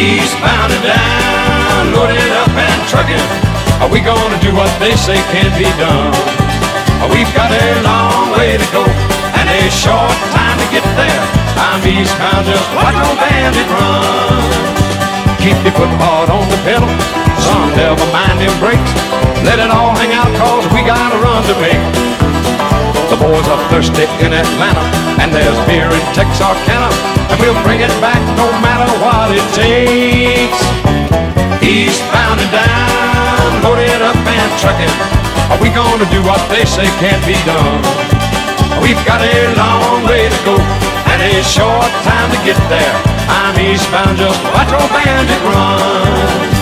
Eastbound and down, loaded up and trucking. Are we gonna do what they say can't be done? We've got a long way to go and a short time to get there. I'm eastbound, just watch old bandit run. Keep your foot hard on the pedal, son, never mind them brakes. Let it all hang out, cause we got a run to make. The boys are thirsty in Atlanta, and there's beer in Texarkana, and we'll bring it back no matter what it takes. Eastbound and down, loaded up and trucking. Are we gonna do what they say can't be done? We've got a long way to go and a short time to get there. I'm eastbound, just watch old bandit run.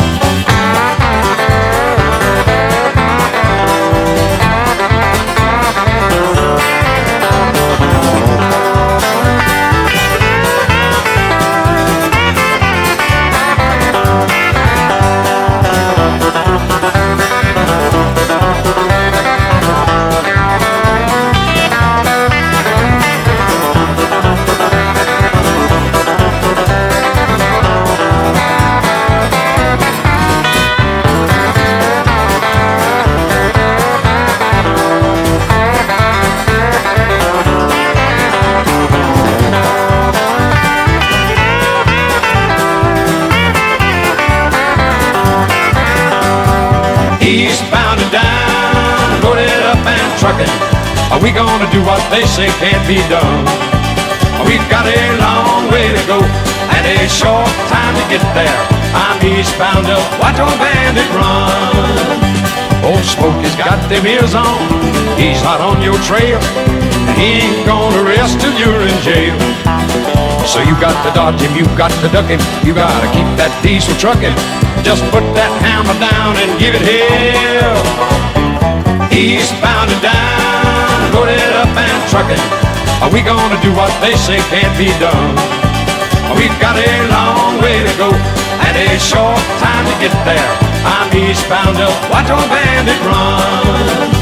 Eastbound and down, loaded up and trucking. Are we gonna do what they say can't be done? We've got a long way to go and a short time to get there. I'm eastbound, just watch old bandit run. Old Smokey's got them ears on, he's hot on your trail, and he ain't gonna rest till you're in jail. So you got to dodge him, you got to duck him, you gotta keep that diesel trucking. Just put that hammer down and give it hell. Eastbound and down, loaded up and trucking. Are we gonna do what they say can't be done? We've got a long way to go and a short time to get there. I'm eastbound, just watch old bandit run.